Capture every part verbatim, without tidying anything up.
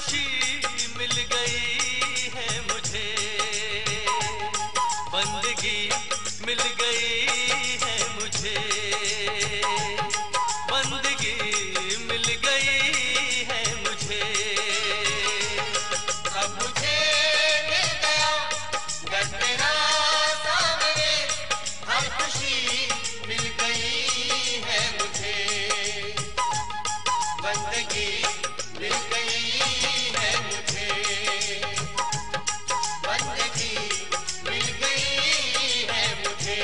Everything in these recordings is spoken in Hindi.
खुशी मिल गई है मुझे, बंदगी मिल गई है मुझे, बंदगी मिल गई है मुझे। अब मुझे मिल गया घर तेरा सामने, हर खुशी मिल गई है मुझे, बंदगी मिल गई है मुझे, बंदगी मिल गई है मुझे।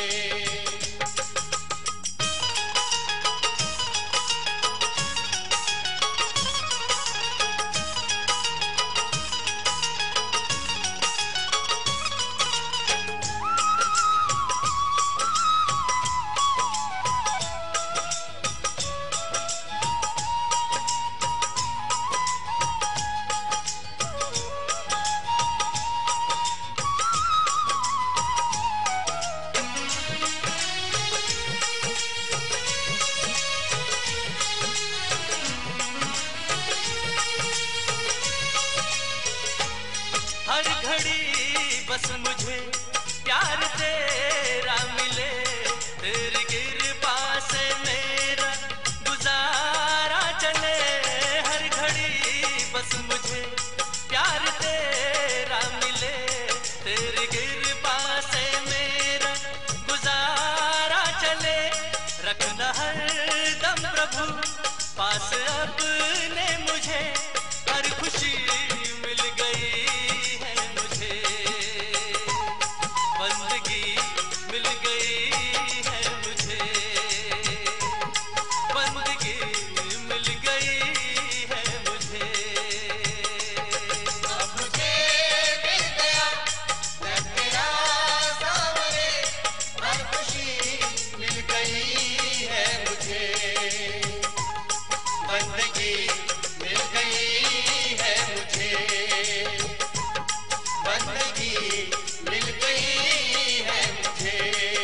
हर घड़ी बस मुझे प्यार तेरा मिले, तेरी कृपा से मेरा गुजारा चले। हर घड़ी बस मुझे प्यार तेरा मिले, तेरी कृपा से मेरा गुजारा चले। रखना हर दम प्रभु पास अपने मुझे, हर खुशी मिल गई है मुझे, बंदगी मिल गई है मुझे, बंदगी मिल गई है मुझे। अब मुझे मिल गया घर तेरा सामने, हर खुशी मिल गई है मुझे, बंदगी मिल गई है मुझे, बंदगी मिल गई है मुझे।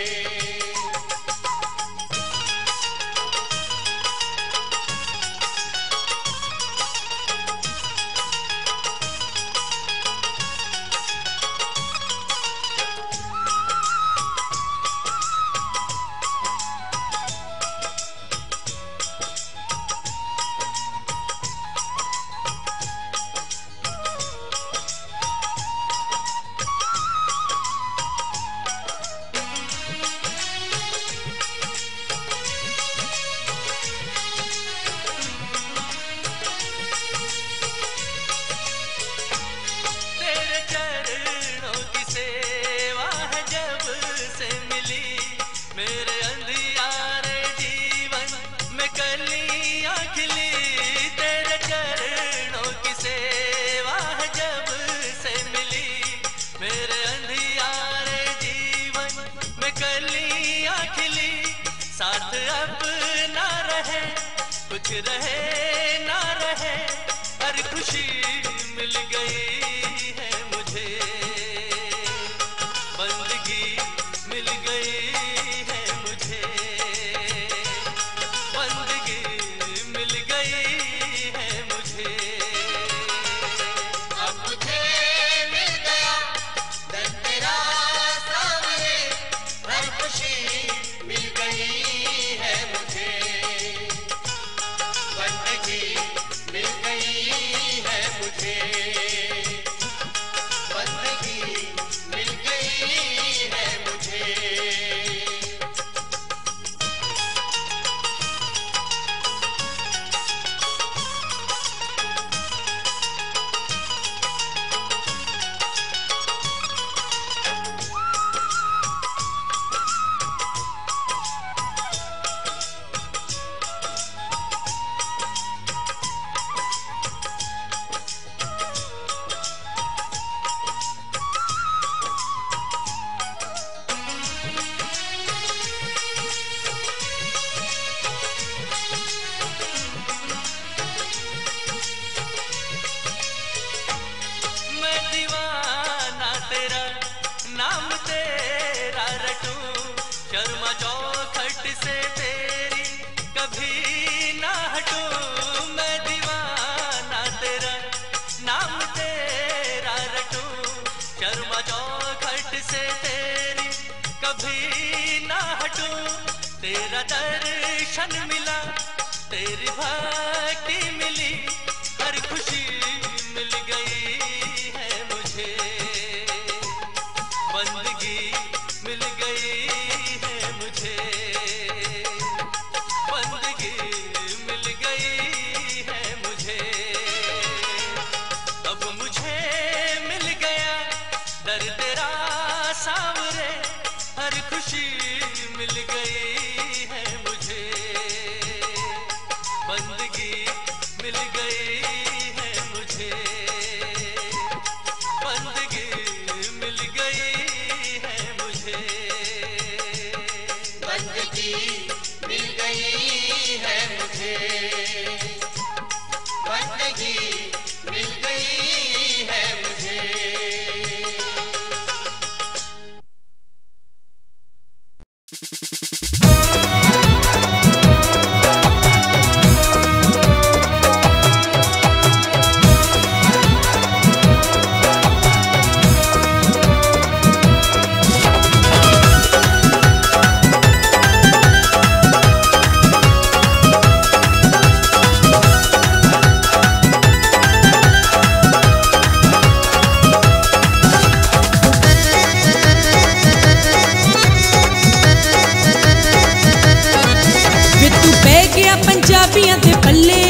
तेरे चरणों की सेवा है जब से मिली, मेरे अंधियारे जीवन में कलियां खिली। तेरे चरणों की सेवा है जब से मिली, मेरे अंधियारे जीवन में कलियां खिली। साथ अपना रहे कुछ रहे ना रहे, हर खुशी मिल गई है मुझे, बंदगी मिल गई है मुझे, बंदगी मिल गई है मुझे। अब मुझे मिल गया घर तेरा सामने, हर खुशी मिल गई है मुझे, बंदगी मिल गई है मुझे। क्षण मिला तेरी भक्ति मिली, हर खुशी मिल गई है मुझे, बंदगी मिल गई है मुझे, बंदगी मिल गई है मुझे। अब मुझे मिल गया दर तेरा सावरे, हर खुशी मिल गई है मुझे, बंदगी मिल गई है मुझे, बंदगी मिल गई है मुझे, बंदगी मिल गई है मुझे, बंदगी मिल गई है मुझे। पंजाबियां दे पल्ले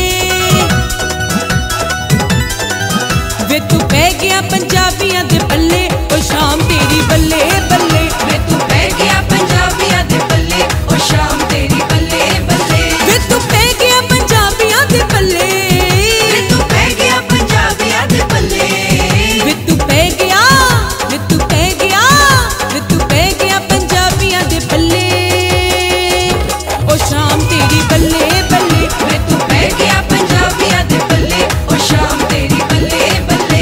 वे तू पै गया पंजाबियां दे पल्ले, ओ शाम तेरी बल्ले बल्ले, वे तू पै गया पंजाबियां दे पल्ले, ओ शाम तेरी बल्ले बल्ले, वे तू पै गया पंजाबियां दे पल्ले, वे तू पै गया पंजाबियां दे पल्ले, वे तू पै गया वे तू पै गया वे तू पै गया पंजाबियां दे पल्ले, ओ शाम तेरी बल्ले बल्ले, वे तू पै गया पंजाबियां दे पल्ले, ओ शाम तेरी बल्ले बल्ले।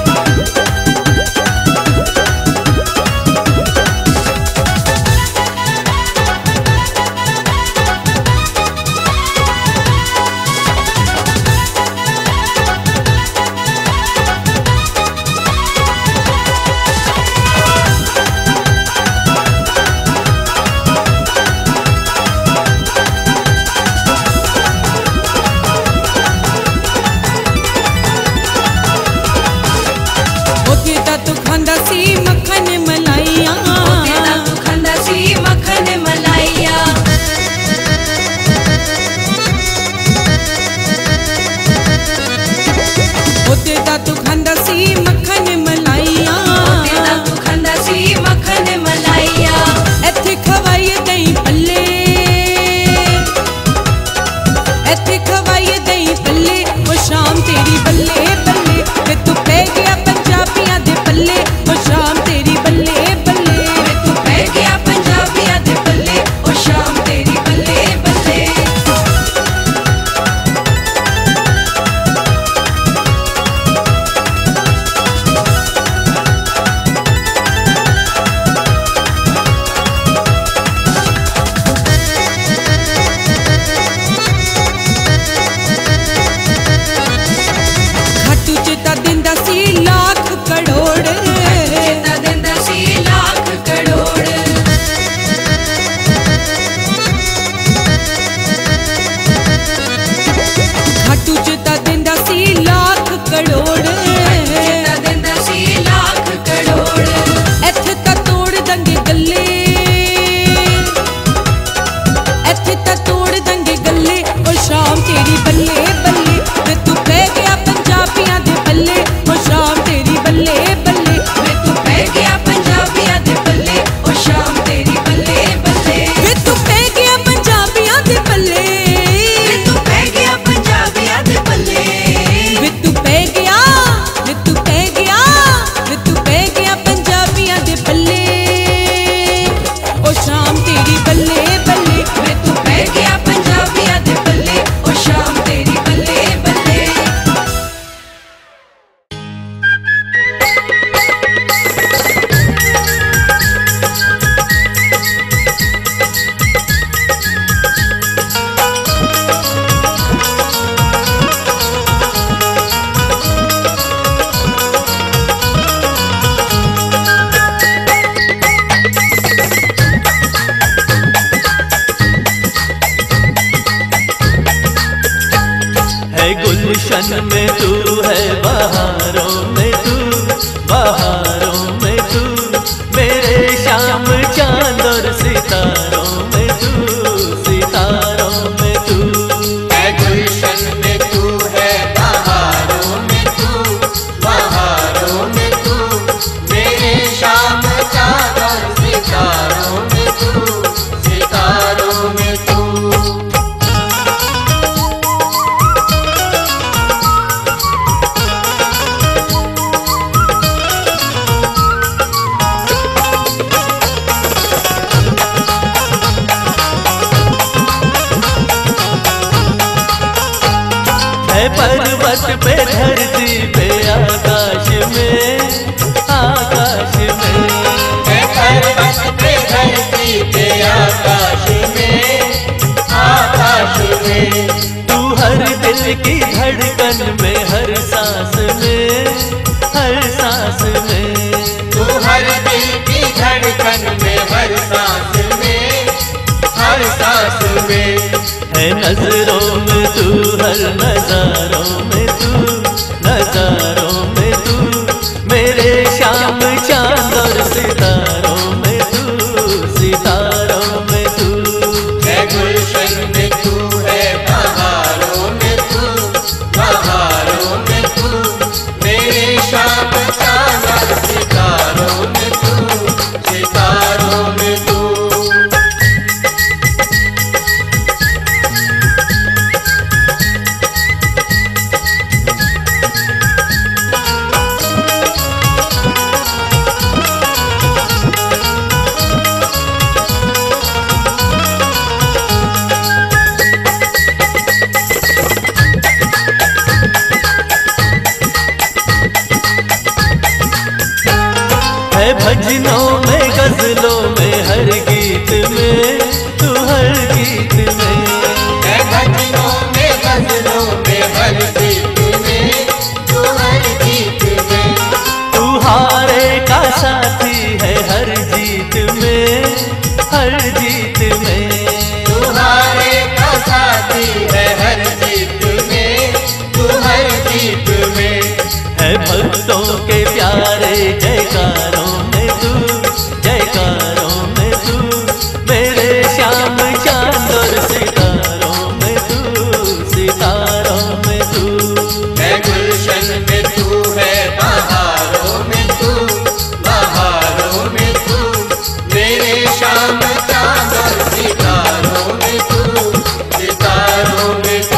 तू खांदा सी मक्खन मलाइया, तू खांदा सी मक्खन मलाइया, ओते दा तू खांदा सी मक्खन मलाइया, तू खांदा सी मक्खन मलाइया, इत्थे खवाइए दही पल्ले, इत्थे खवाइए दही पल्ले, ओ शाम तेरी बल्ले बल्ले, वे तू पै गया पंजाबियां दे पल्ले, ओ शाम तेरी बल्ले बल्ले, वे तू पै गया पंजाबियां दे पल्ले, ओ शाम तेरी बल्ले बल्ले। पर्वत पे धरती पे आकाश में, आकाश में। मैं पर्वत पे धरती पे आकाश में, आकाश में। तू हर दिल की धड़कन में, हर सांस में, हर सांस में। तू हर दिल की धड़कन में, हर सांस में, हर सांस में। है नजरों में तू, हर नजारों में तू, नजारों में तू। मेरे शाम चांद और सितारों में तू, सितारों में तू। है गुलशन में तू, है बहारों में तू, बहारों में तू। मेरे शाम चांद और सितारों में तू, सितारों में तू। है भजनों में, गजलों में, हर गीत में तू, हर गीत में। है भजनों में, गजलों में, हर गीत में तू, हर गीत में। तू हारे का साथी है हर जीत में, हर जीत में। तू हारे का साथी है हर जीत में, तू हर जीत में। है भक्तों के प्यारे जयकारों में तू, जयकारों में तू। मेरे श्याम चांद और सितारों में तू, सितारों में तू। है गुलशन में तू, है बहारों में तू, बहारों में तू। मेरे शाम चांद और सितारों में तू, सितारों में तू।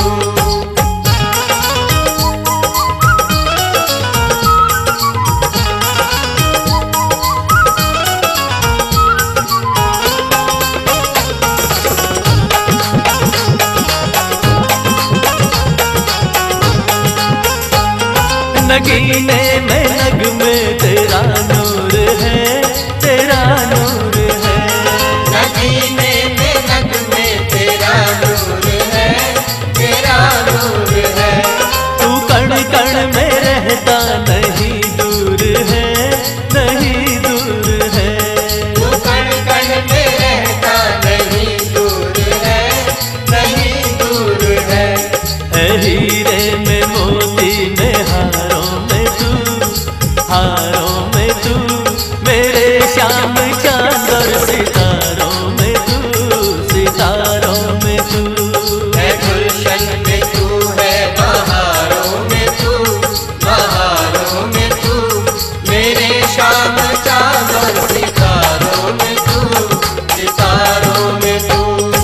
नगीने में नग में तेरा नूर है, तेरा नूर है। नगीने में नग में तेरा नूर है, तेरा नूर है। तू कण कण में रहता नहीं दूर है, नहीं दूर है। तू कण कण में रहता नहीं दूर है, नहीं दूर है। है हीरे में मोती में हारों में तू, हारों में तू। मेरे श्याम चांद और सितारों में तू, सितारों में तू। है गुलशन में तू, है बहारों में तू, बहारों में तू। मेरे शाम चांद और सितारों में तू, सितारों में तू।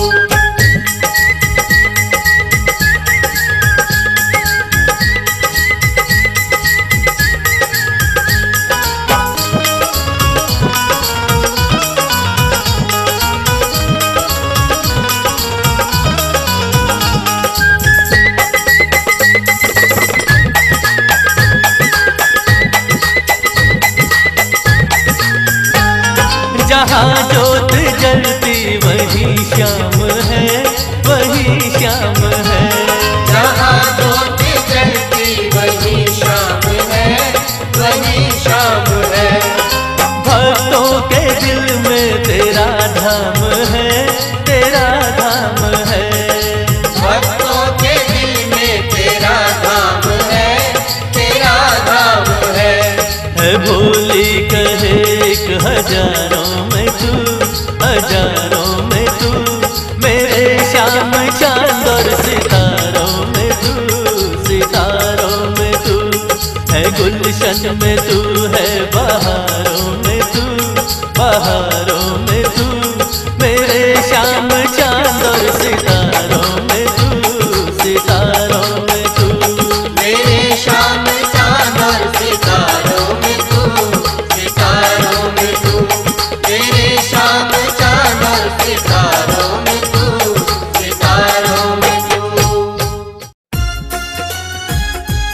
जहाँ जोत जलती वही श्याम है, वही श्याम है। जहाँ ज्योति जलती वही शाम है, वही शाम है। भक्तों के दिल में तेरा धाम है, तेरा धाम है। भक्तों के दिल में तेरा धाम है, तेरा धाम है। है भोली कहे एक हजारों में तू, हजारों में तू। मेरे श्याम चांद और सितारों में तू, सितारों में तू। है गुलशन में तू, है बहारों में तू, बहारों में तू। मेरे श्याम चांद और सितारों में तू, सितारों में तू। मेरे शाम चांद और सितारों में तू, सितारों में तू। मेरे शाम चांद और सितारों में तू, सितारों में तू।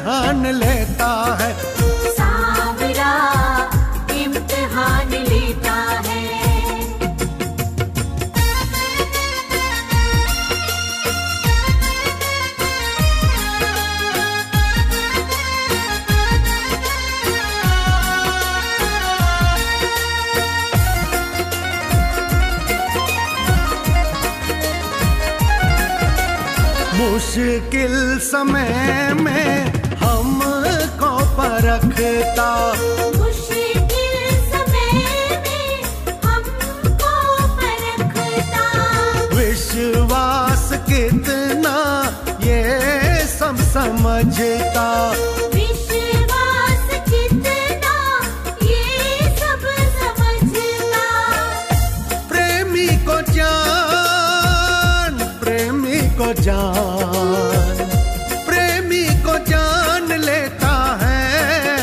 इम्तिहान लेता है। सावरा इम्तिहान लेता है। मुश्किल समय में हमको परखता, मुश्किल समय में हमको परखता, विश्वास कितना ये सब समझता, विश्वास कितना ये सब समझता, प्रेमी को जान, प्रेमी को जान, प्रेमी को जान लेता है।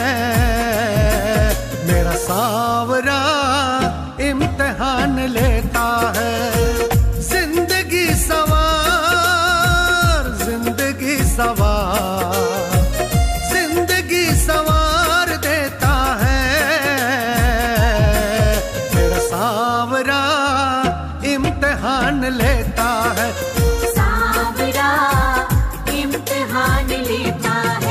मेरा सावरा इम्तिहान लेता है। जिंदगी सवार, जिंदगी सवार, जिंदगी सवार देता है। मेरा सावरा इम्तिहान लेता है। सावरा इम्तिहान लेता है।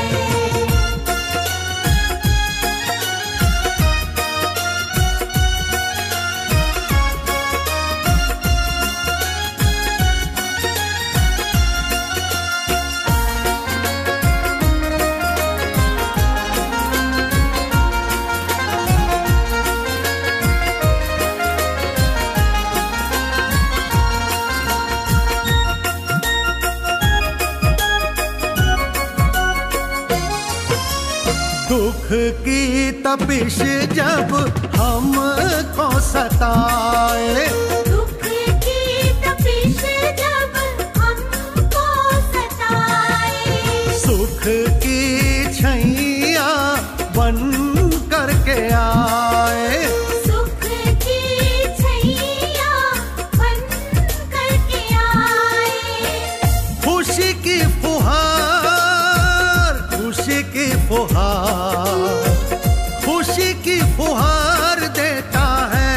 दुख की तपिश जब हमको सताए, दुख की तपिश जब हमको सताए, सुख की छैया बन करके आए, सुख की छैया बन करके आए, खुशी की फुहार, खुशी की फुहार, खुशी की फुहार देता है।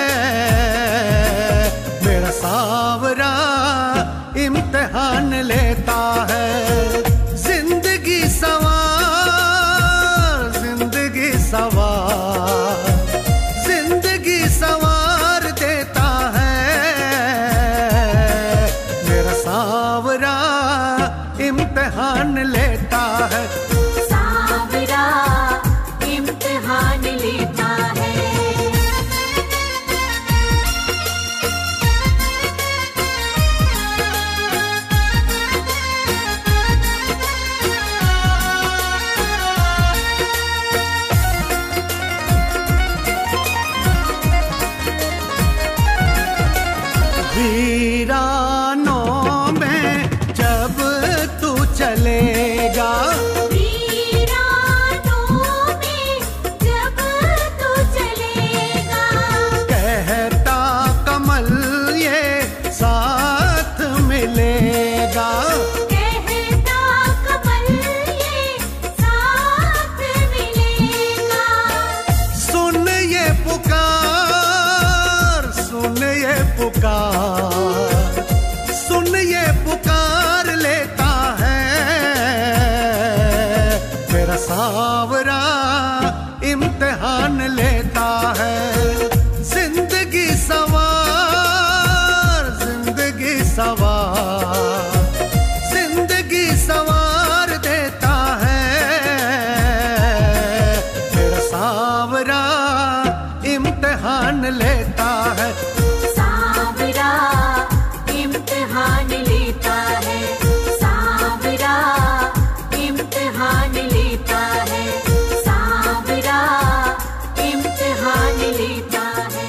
मेरा सावरा इम्तिहान लेता है। जिंदगी सवार, जिंदगी सवार, जिंदगी सवार देता है। मेरा सावरा इम्तिहान लेता है। सावरा इम्तिहान लेता है। वीरानों में जब तू चलेगा, वीरानों में जब तू चलेगा, कहता कमल ये साथ मिलेगा, कहता कमल ये साथ मिलेगा, सुन ये पुकार, सुन ये पुकार, सुन ये पुकार लेता है। मेरा सावरा इम्तिहान लेता है। जिंदगी सवार, जिंदगी सवार, जिंदगी सवार देता है। मेरा सावरा इम्तिहान लेता है। सावरा इम्तिहान लेता है। सावरा इम्तिहान लेता है। सावरा इम्तिहान लेता है।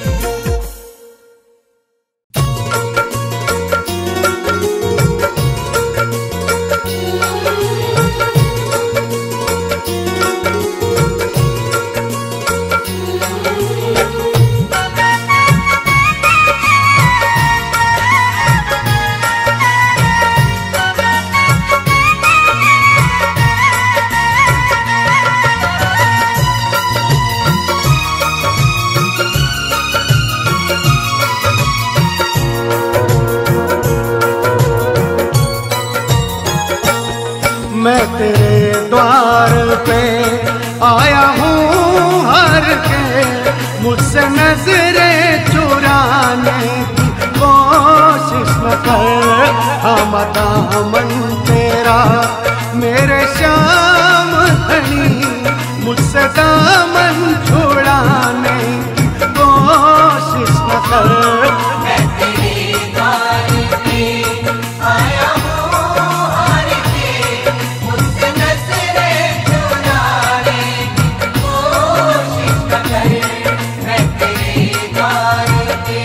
द्वार पे आया हूँ हार के, मुझसे नजरें चुराने की कोशिश न कर। हम दामन तेरा मेरे श्याम धनी, मुझसे दामन छुड़ाने की कोशिश न कर। मैं तेरी द्वार पे आया हूँ हार के, मुझसे नजरें चुराने की कोशिश न कर। मैं तेरी द्वार पे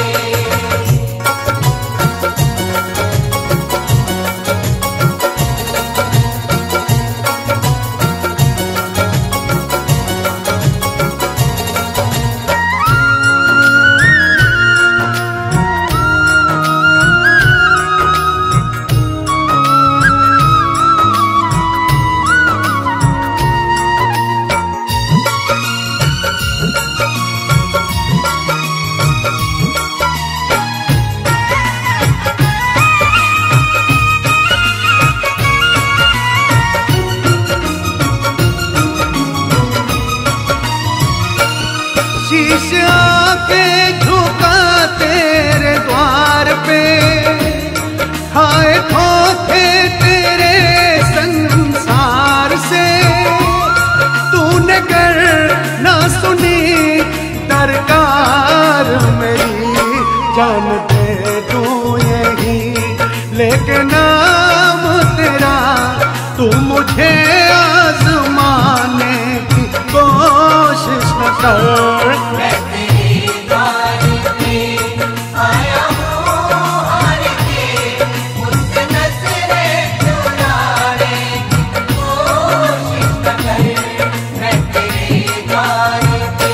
शीश आके झुका तेरे द्वार पे, हाय धोखे तेरे संसार से। तूने कर ना सुनी दरकार मेरी, जान दे दूं यही लेके नाम तेरा, तू मुझे आजमाने की कोशिश न कर। मैं तेरी द्वार पे आया हूँ हार के, मुझसे नजरें चुराने की कोशिश न कर। मैं तेरी द्वार पे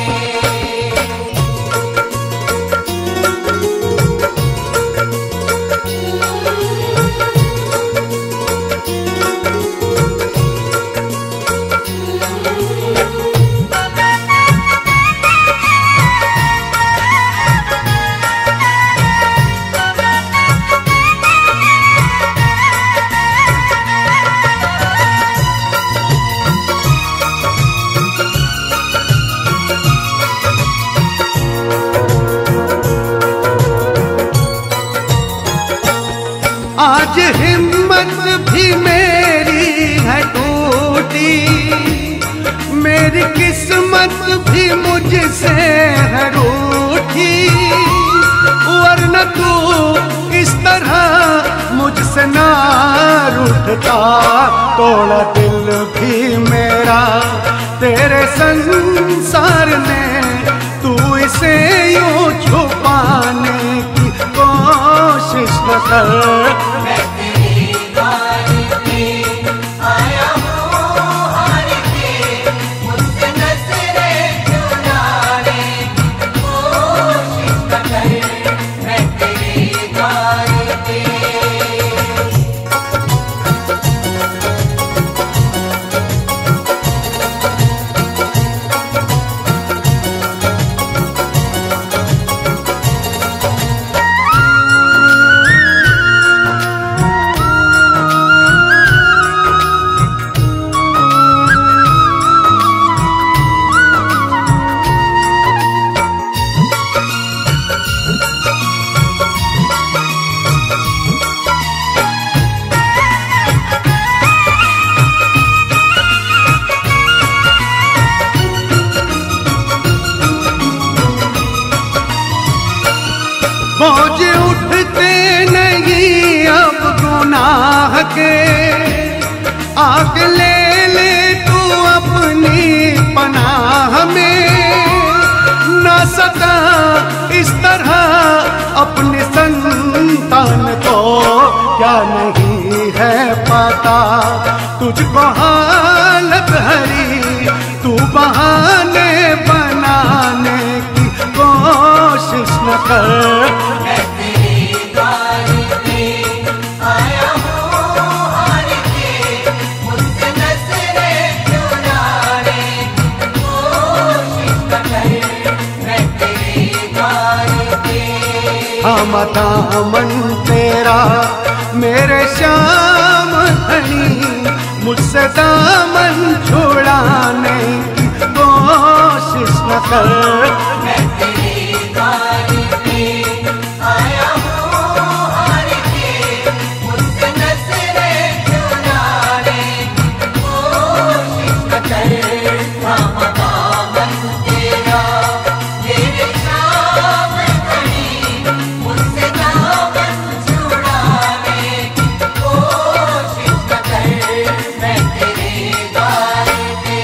आज हिम्मत भी मेरी है टूटी, मेरी किस्मत भी मुझसे है रूठी। वरना तू इस तरह मुझसे ना रूठता, तोड़ा दिल भी मेरा तेरे संसार ने, तू इसे यूं छुपाने की कोशिश न कर। मैं तेरी द्वार पे आया हूँ हार के, मुझसे नजरें चुराने की कोशिश न कर। मैं तेरी द्वार पे मौज उठते नहीं अब गुनाह के, आग ले ले तू अपनी पनाह में। ना सता इस तरह अपने संतान को, क्या नहीं है पता तुझको हालत हरी, तू बहाने बनाने की कोशिश न कर। मैं तेरी द्वार पे आया हूँ हार के, मुझसे नजरें चुराने की कोशिश न कर। मैं तेरी द्वार पे हम दामन तेरा मेरे श्याम धनी, मुझसे दामन छुड़ाने की कोशिश न कर। मैं तेरे द्वार पे आया हूँ हार के, मुझसे नजरें चुराने की कोशिश न कर। थामा दामन तेरा मेरे शाम घड़ी, मुझसे दामन छुड़ाने की कोशिश न कर। मैं तेरे द्वार पे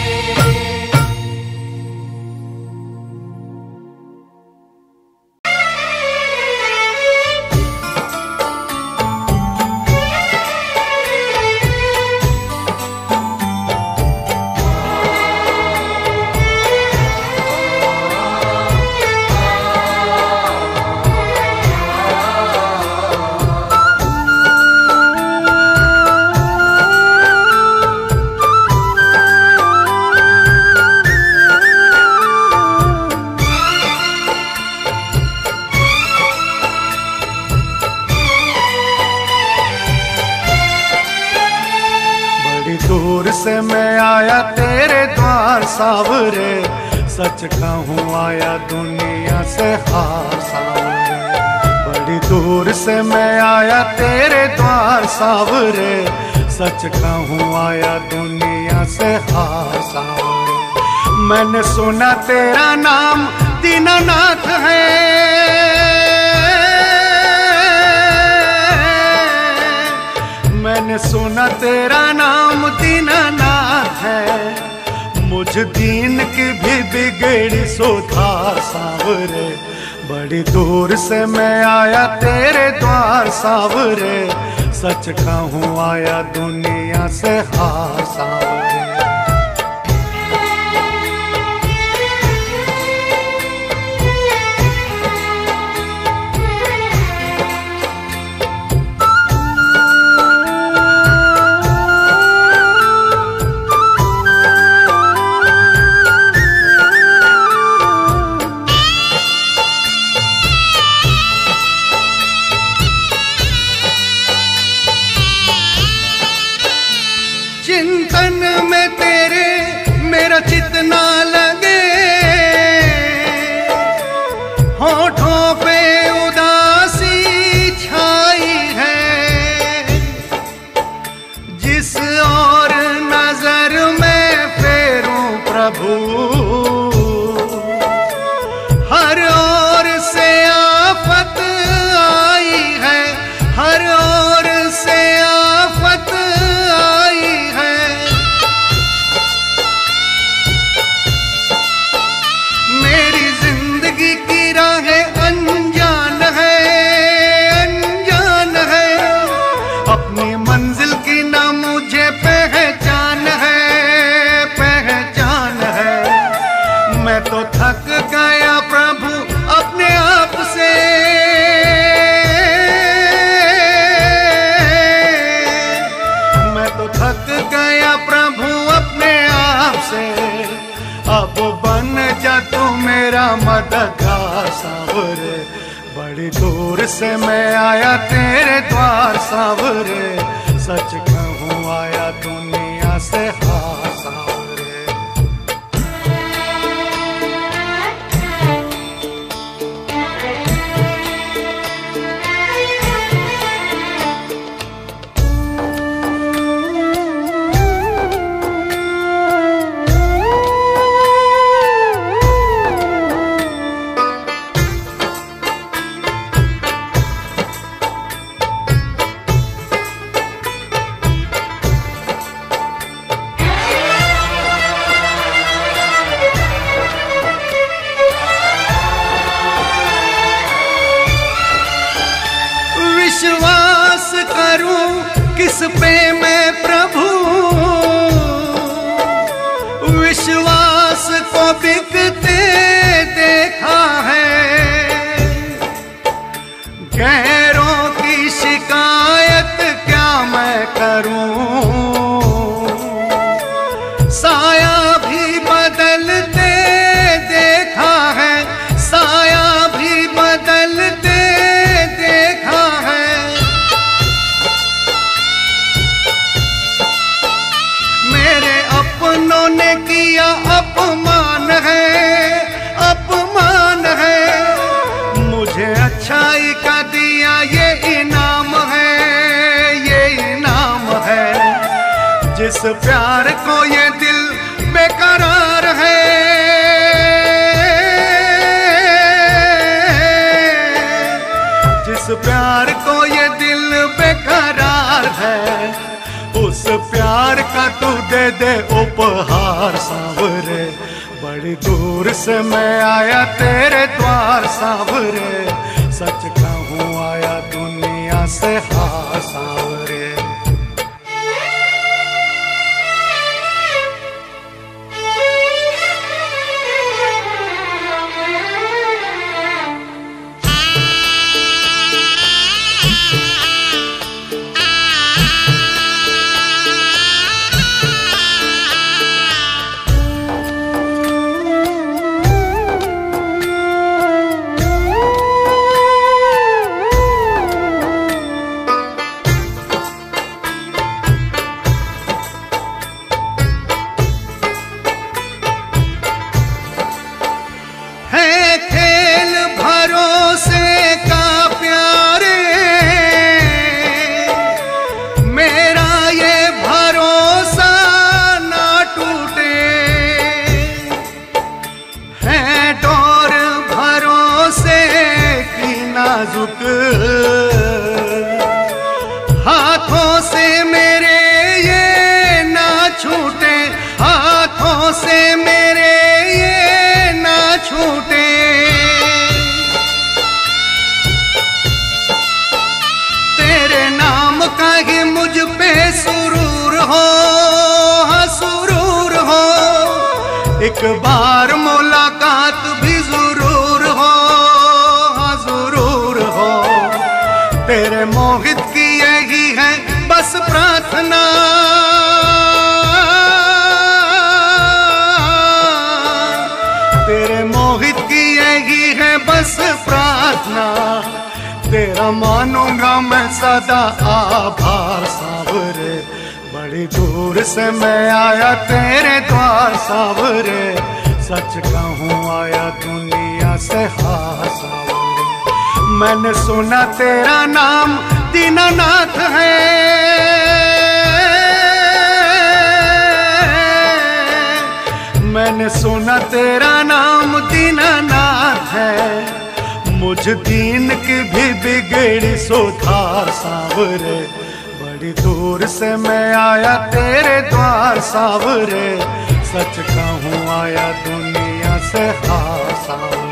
दूर से मैं आया तेरे द्वार सावरे, सच कहूँ आया दुनिया से हार सावरे। बड़ी दूर से मैं आया तेरे द्वार सावरे, सच कहूँ आया दुनिया से हार सावरे। मैंने सुना तेरा नाम दीनानाथ है, मैंने सुना तेरा नाम दीनानाथ है। मुझ दीन की भी बिगड़ी सुधार सावरे। बड़ी दूर से मैं आया तेरे द्वार सावरे, सच कहूँ आया दुनिया से हार सावरे। चिंतन में तेरे मेरा चित ना लगे, होठों पे उदासी छाई है। जिस और नजर में फेरूं प्रभु, हर ओर से आफत आई है, हर ओर से आफत आई है। मेरी जिंदगी की राहें अनजान है, अनजान है। अपनी मंजिल की ना मुझे पहचान है, पहचान है। मैं तो थक गया प्रभु अपने आप से, मैं तो थक गया प्रभु अपने आप से। अब बन जा तू मेरा मददगार सावरे। बड़ी दूर से मैं आया तेरे द्वार सावरे, सच कहूँ आया दुनिया से हार सावरे। विश्वास करूं किस पे मैं प्रभु, विश्वास को बिकते देखा है। गैरों की शिकायत क्या मैं करूं, साया भी बदलते देखा है, साया भी बदलते देखा है। जिस प्यार को ये दिल बेकरार है, जिस प्यार को ये दिल बेकरार है, उस प्यार का तू दे दे उपहार सांवरे। बड़ी दूर से मैं आया तेरे द्वार सांवरे, सच कहूँ आया दुनिया से हार सांवरे। हाथों से मेरे ये ना छूटे, हाथों से मेरे ये ना छूटे। तेरे नाम का ही मुझ पे सुरूर हो, हाँ सुरूर हो। एक बार मुलाकात भी जरूर हो, हाँ जरूर हो। तेरे मोहित की यही है बस प्रार्थना, तेरे मोहित की यही है बस प्रार्थना। तेरा मानूंगा मैं सदा आभार सांवरे। बड़ी दूर से मैं आया तेरे द्वार सांवरे, सच कहूँ आया दुनिया से हार सांवरे। मैंने सुना तेरा नाम दीनानाथ है, मैंने सुना तेरा नाम दीनानाथ है। मुझ दीन की भी बिगड़ी सुधार सांवरे। बड़ी दूर से मैं आया तेरे द्वार सांवरे, सच कहूँ आया दुनिया से हार सांवरे।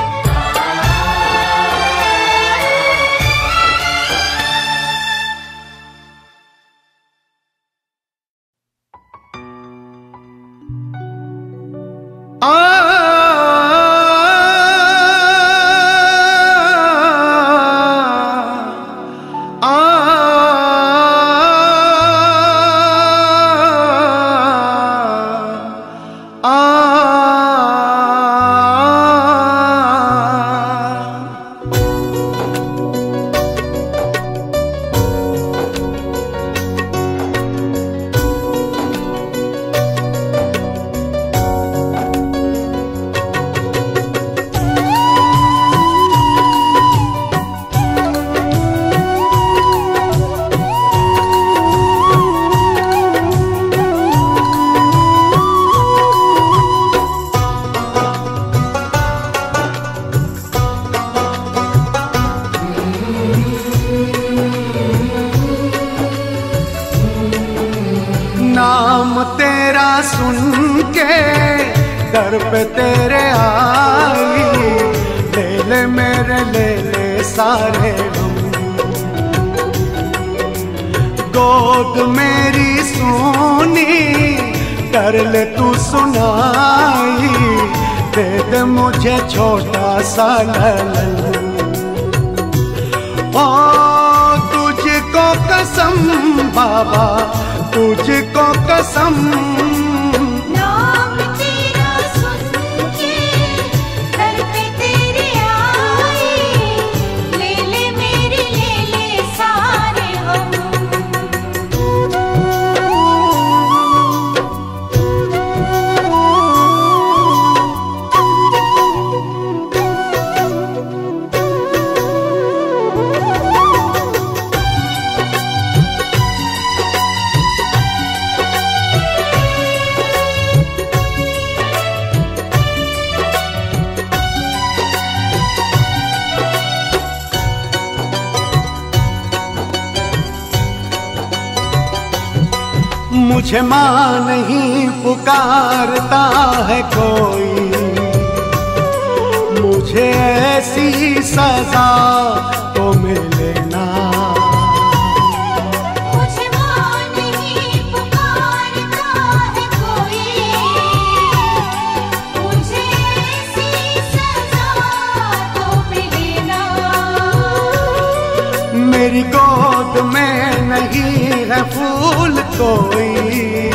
सुन के दर पे तेरे आई, ले ले मेरे ले ले सारे गम। गोद मेरी सोनी कर ले तू सुनाई, दे दे मुझे छोटा सा ललन। ओ तुझको कसम बाबा, तुझको कसम, नाम तेरा सुन के दर पे तेरे आई, ले ले मेरे ले ले सारे मुझे माँ नहीं पुकारता है कोई, मुझे ऐसी सजा तो मिले ना। मुझे माँ नहीं पुकारता है कोई, मुझे ऐसी सजा तो मिले ना। मेरी गोद में नहीं है फूल कोई,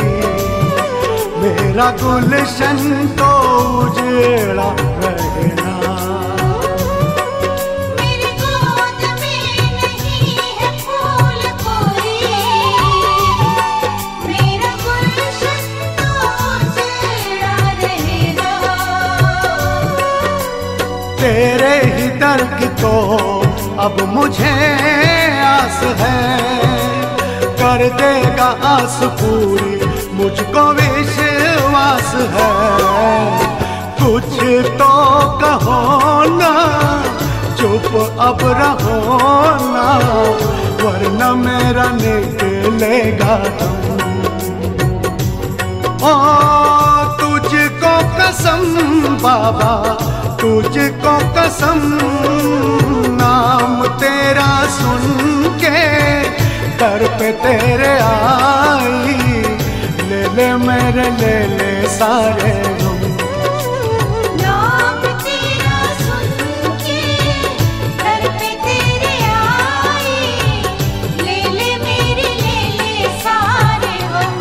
मेरा गुलशन तो उजड़ा रहे ना। मेरी गोद में नहीं है फूल कोई, मेरा गुलशन तो उजड़ा रहे ना। तेरे ही दर की तो अब मुझे आस है, कर देगा आस पूरी मुझको विश्वास है। कुछ तो कहो ना, चुप अब रहो ना, वरना मेरा निकलेगा दम। ओ तुझको कसम बाबा, तुझको कसम, नाम तेरा सुन के दर पे तेरे आई, ले ले मेरे ले ले सारे गम। नाम तेरा सुन के दर पे तेरे आई, ले ले मेरे ले ले सारे गम।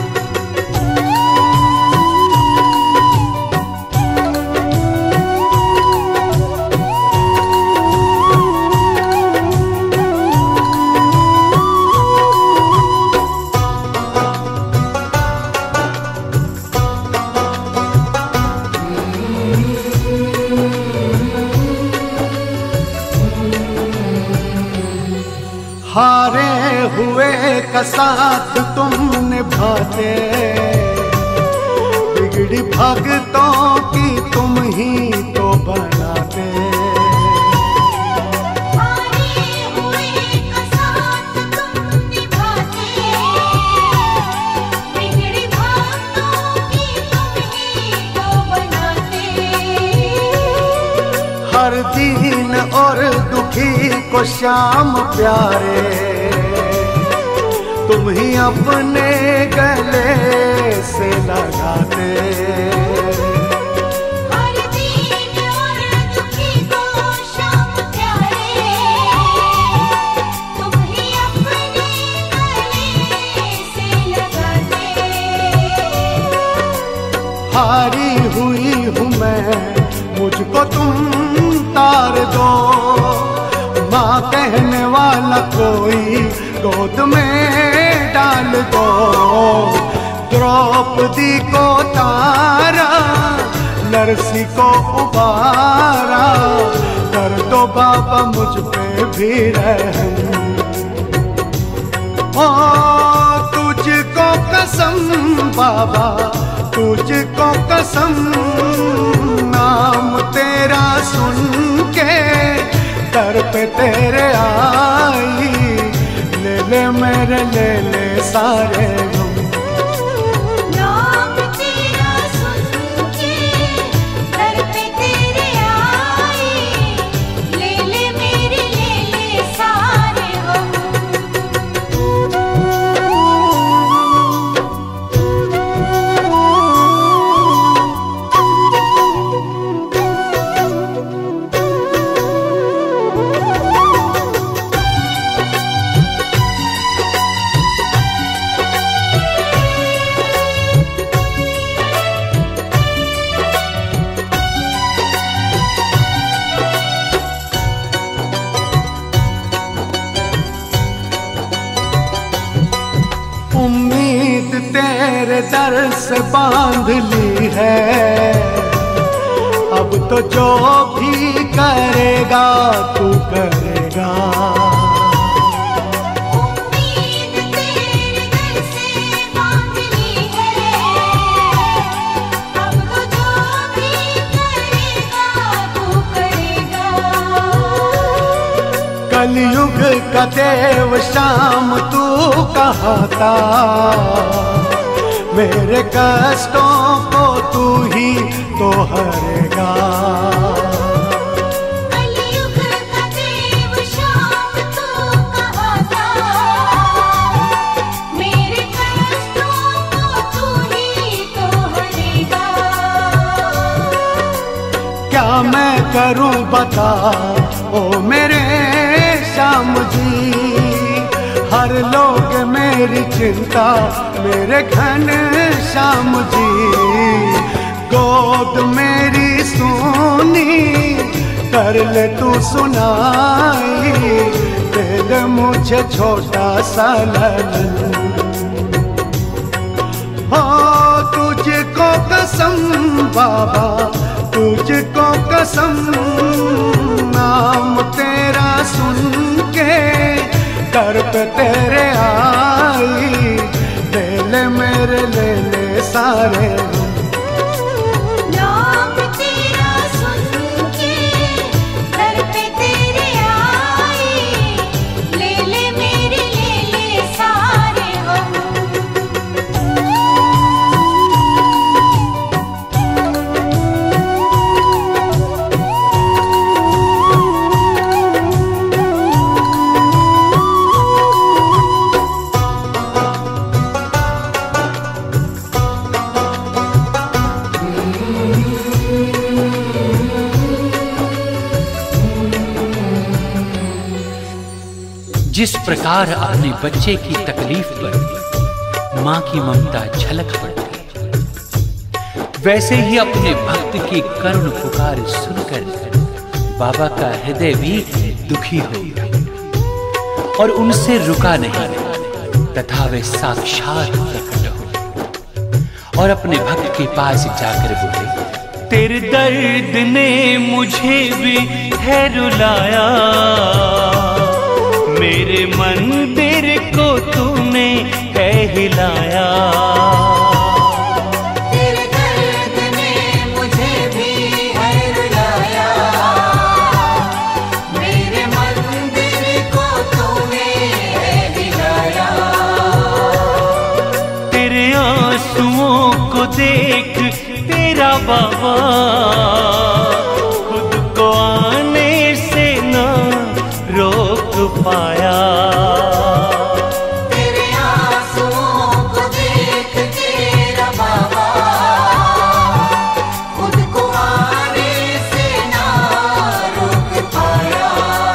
हारे हुए का साथ तुम निभाते, बिगड़ी भगतों की तुम ही तो बनाते। हारे हुए का साथ तुम निभाते, बिगड़ी भक्तों की तुम ही तो बनाते। हर दीन और दुखी को श्याम प्यारे, तुम ही अपने गले से लगाते। हर दीन और दुखी को श्याम प्यारे, तुम ही अपने गले से लगाते। हारी हुई हूँ मैं, मुझको तुम तार दो, माँ कहने वाला कोई गोद में डाल दो। द्रौपदी को तारा, नरसी को उबारा, कर दो बाबा मुझ पे भी रहम। ओ तुझको कसम बाबा, तुझको कसम, नाम तेरा सुन के दर पे तेरे आई, ले ले मेरे ले ले सारे गम। नाम तेरा सुन के दर पे तेरे आई, ले ले मेरे ले ले सारे गम। उम्मीद तेरे दर से बांध ली है, अब तो जो भी करेगा तू करेगा। उम्मीद तेरे दर से बांध ली है, अब तो जो भी करेगा तू करेगा। कलयुग का देव शाम तू कहा था, मेरे कष्टों को तू ही तो हरेगा। कलयुग का देव श्याम तू कहा था, मेरे कष्टों को तू ही तो हरेगा। क्या मैं करूं बता ओ मेरे श्याम जी, हर लोग मेरी चिंता मेरे घन श्याम जी। गोद मेरी सोनी कर ले तू सुनाई, दे दे मुझे छोटा सा ललन। हो तुझको कसम बाबा, तुझको कसम, नाम तेरा सुन के दर पे तेरे आई, ले ले मेरे ले ले सारे। नाम तेरा सुन के दर पे तेरे आई, ले ले मेरे ले ले सारे हम। जिस प्रकार अपने बच्चे की तकलीफ पर माँ की ममता झलक पड़ती, वैसे ही अपने भक्त की करुण पुकार सुनकर बाबा का हृदय भी दुखी हो गया और उनसे रुका नहीं, तथा वे साक्षात प्रकट हो और अपने भक्त के पास जाकर बोले, तेरे दर्द ने मुझे भी है रुलाया, मेरे मंदिर को तूने है हिलाया। तेरे दर्द ने मुझे भी है रुलाया, मेरे मंदिर को तूने है हिलाया। तेरे आंसुओं को देख तेरा बाबा खुद को आने से ना रोक पाया। तेरे आंसुओं को देख तेरा बाबा खुद को आने से ना रोक पाया।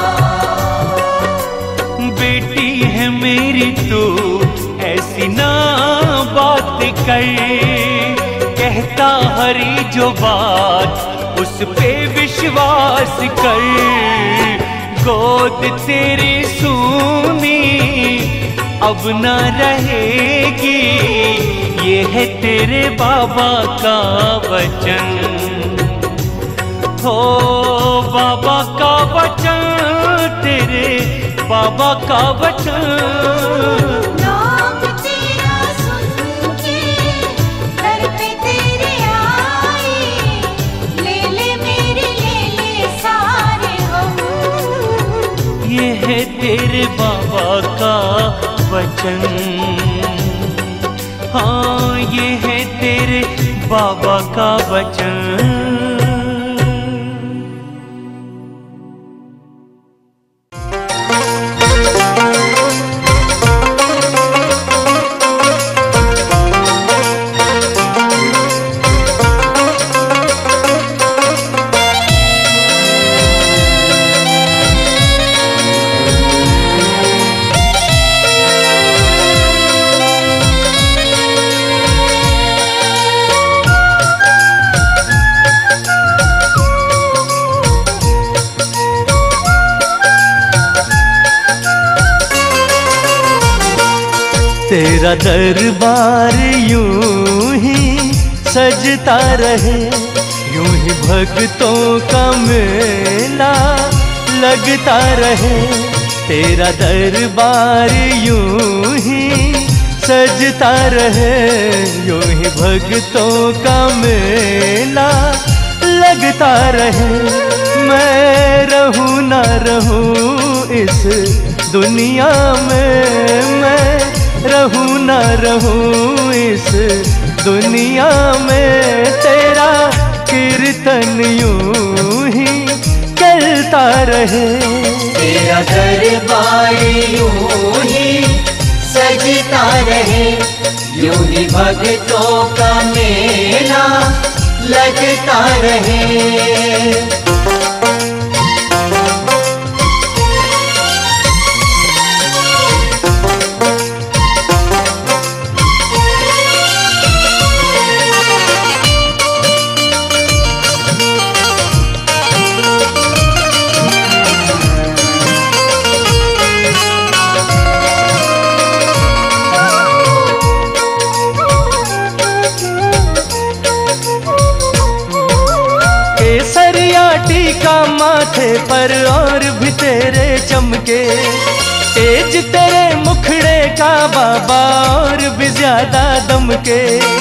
बेटी है मेरी तू ऐसी ना बात कर, कहता हरी जो बात उस पे विश्वास कर। गोद तेरी सूनी अब न रहेगी, ये है तेरे बाबा का वचन। हो बाबा का वचन, तेरे बाबा का वचन। नाम तेरा सुन के दर पे तेरे आई, ले ले मेरे ले ले सारे हम। ये है तेरे बाबा का वचन, हाँ ये है तेरे बाबा का वचन। तेरा दरबार यूं ही सजता रहे, यूं ही भक्तों का मेला लगता रहे। तेरा दरबार यूं ही सजता रहे, यूं ही भक्तों का मेला लगता रहे। मैं रहूं ना रहूं इस दुनिया में, मैं न रहूं इस दुनिया में, तेरा कीर्तन यूं ही चलता रहे। तेरा दरबार यूं ही सजता रहे, यूं ही भक्तों का मेला लगता रहे। टीका माथे पर और भी तेरे चमके, तेज तेरे मुखड़े का बाबा और भी ज्यादा दमके।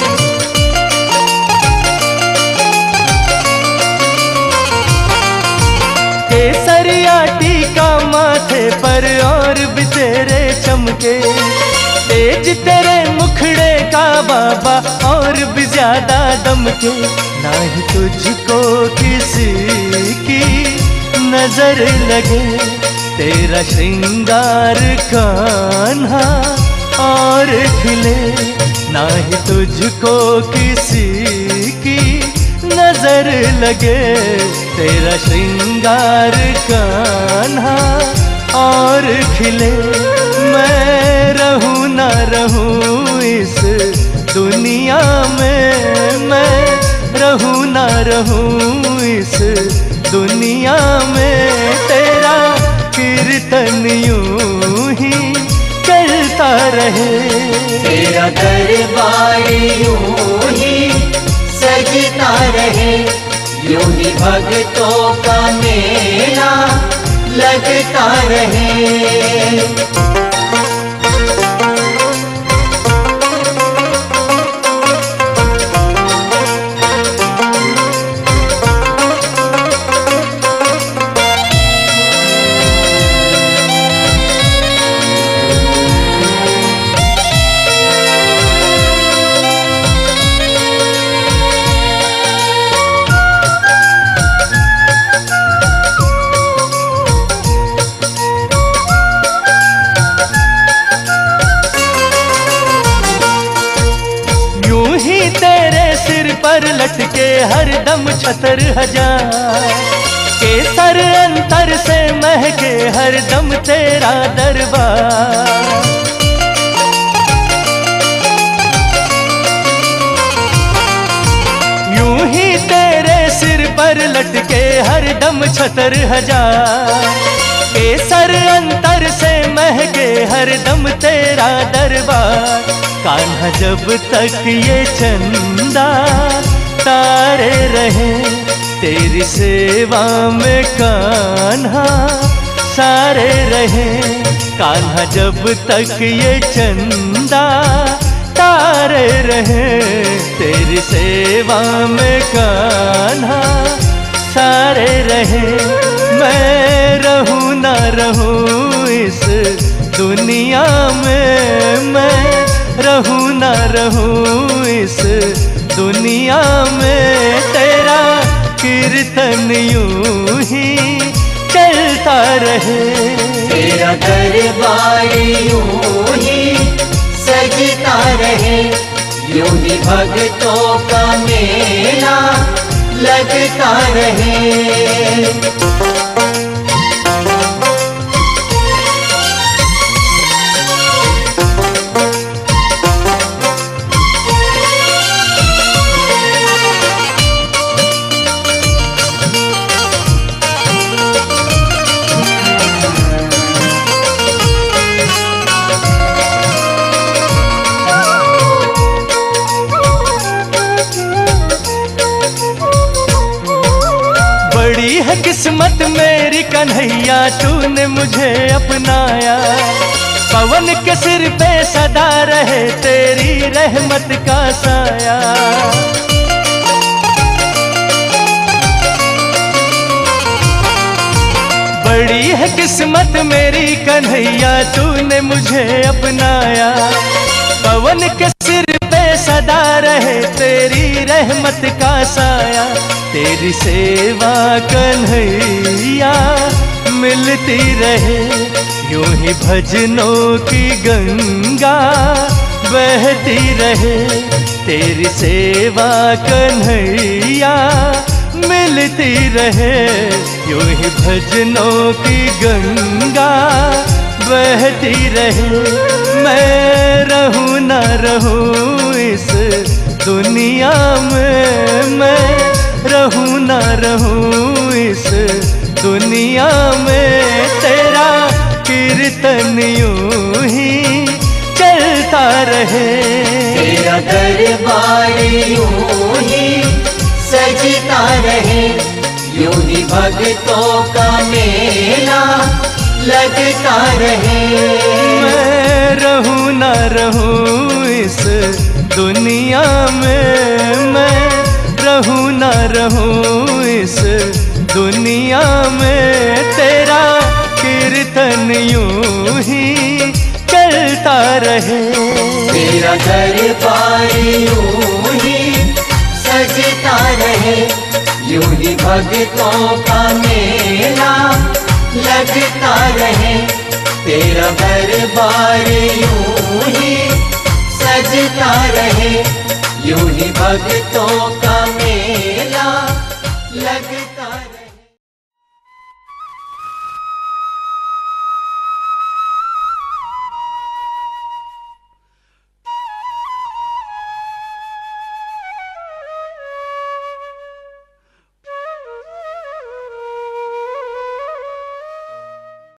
केसरिया टीका माथे पर और भी तेरे चमके, तेज तेरे मुखड़े का बाबा और भी ज्यादा दमके। ना ही तुझको किसी की नजर लगे, तेरा श्रृंगार कान्हा और खिले। ना ही तुझको किसी की नजर लगे, तेरा श्रृंगार कान्हा और खिले। मैं रहूं ना रहूं इस दुनिया में, मैं रहूं ना रहूं इस दुनिया में, तेरा कीर्तन यूं ही चलता रहे। तेरा दरबार यूं ही सजता रहे, यूं ही भक्तों का मेला लगता रहे। पर लटके हर दम छतर हजार, केसर अंतर से महके हर दम तेरा दरबार। यूं ही तेरे सिर पर लटके हर दम छतर हजार, केसर अंतर से महके हर दम तेरा दरबार। कान्हा जब तक ये चंदा तारे रहे, तेरी सेवा में कान्हा सारे रहे। कान्हा जब तक ये चंदा तारे रहे, तेरी सेवा में कान्हा सारे रहे। मैं रहूं ना रहूं इस दुनिया में, मैं रहूं ना रहूं इस दुनिया में, तेरा कीर्तन यूं ही चलता रहे। तेरा दरबार यूं ही सजता रहे, यूं ही भक्तों का मेला लगता रहे। बड़ी है किस्मत मेरी कन्हैया, तूने मुझे अपनाया। पवन के सिर पे सदा रहे तेरी रहमत का साया। बड़ी है किस्मत मेरी कन्हैया, तूने मुझे अपनाया। पवन सदा रहे तेरी रहमत का साया, तेरी सेवा कन्हैया मिलती रहे। यूं ही भजनों की गंगा बहती रहे, तेरी सेवा कन्हैया मिलती रहे। यूं ही भजनों की गंगा बहती रहे। मैं रहूं ना रहूं इस दुनिया में, मैं रहूं ना रहूं इस दुनिया में, तेरा कीर्तन यूं ही चलता रहे। तेरा दरबार यूं ही सजता रहे, यूं ही भक्तों का मेला लगता रहे। मैं रहूं ना रहूं इस दुनिया में, मैं रहूं ना रहूं इस दुनिया में, तेरा कीर्तन यूं ही चलता रहे। तेरा दरबार यूं ही सजता रहे, यूं ही भक्तों का मेला लगता रहे। तेरा दरबार यूं ही सजता रहे, यूं ही भक्तों का मेला लगता रहे।